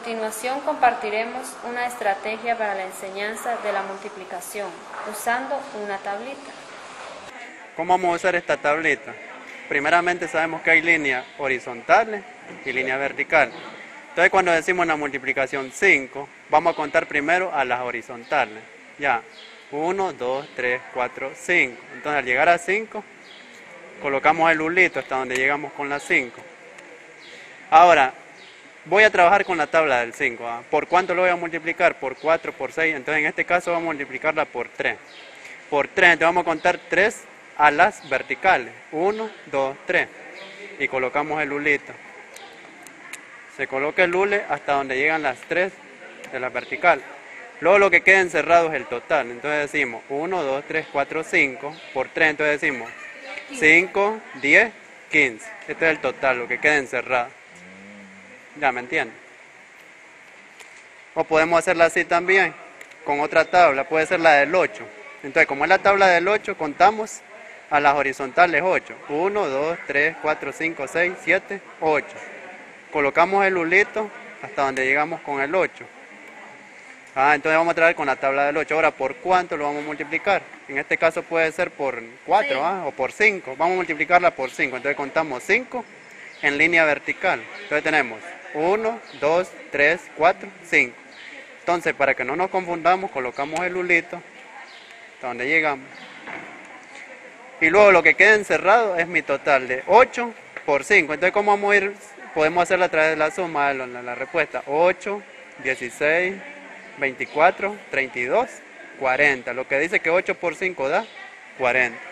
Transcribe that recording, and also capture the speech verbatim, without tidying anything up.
continuación compartiremos una estrategia para la enseñanza de la multiplicación usando una tablita. ¿Cómo vamos a usar esta tablita? Primeramente sabemos que hay líneas horizontales y líneas verticales. Entonces cuando decimos una multiplicación cinco, vamos a contar primero a las horizontales. Ya, uno, dos, tres, cuatro, cinco. Entonces al llegar a cinco, colocamos el hulito hasta donde llegamos con la cinco. Ahora, voy a trabajar con la tabla del cinco. ¿ah? ¿Por cuánto lo voy a multiplicar? Por cuatro, por seis. Entonces en este caso vamos a multiplicarla por tres. Por tres, entonces vamos a contar tres a las verticales. uno, dos, tres. Y colocamos el hulito. Se coloca el hule hasta donde llegan las tres de las verticales. Luego lo que queda encerrado es el total. Entonces decimos uno, dos, tres, cuatro, cinco. Por tres, entonces decimos cinco, diez, quince. Este es el total, lo que queda encerrado. ¿Ya me entienden? O podemos hacerla así también, con otra tabla. Puede ser la del ocho. Entonces, como es la tabla del ocho, contamos a las horizontales ocho. uno, dos, tres, cuatro, cinco, seis, siete, ocho. Colocamos el hulito hasta donde llegamos con el ocho. Ah, entonces vamos a traer con la tabla del ocho. Ahora, ¿por cuánto lo vamos a multiplicar? En este caso puede ser por cuatro, sí. ¿ah? O por cinco. Vamos a multiplicarla por cinco. Entonces contamos cinco en línea vertical. Entonces tenemos uno, dos, tres, cuatro, cinco. Entonces, para que no nos confundamos, colocamos el hulito hasta donde llegamos. Y luego lo que queda encerrado es mi total de ocho por cinco. Entonces, ¿cómo vamos a ir? Podemos hacerla a través de la suma, la, la, la respuesta. ocho, dieciséis, veinticuatro, treinta y dos, cuarenta. Lo que dice que ocho por cinco da cuarenta.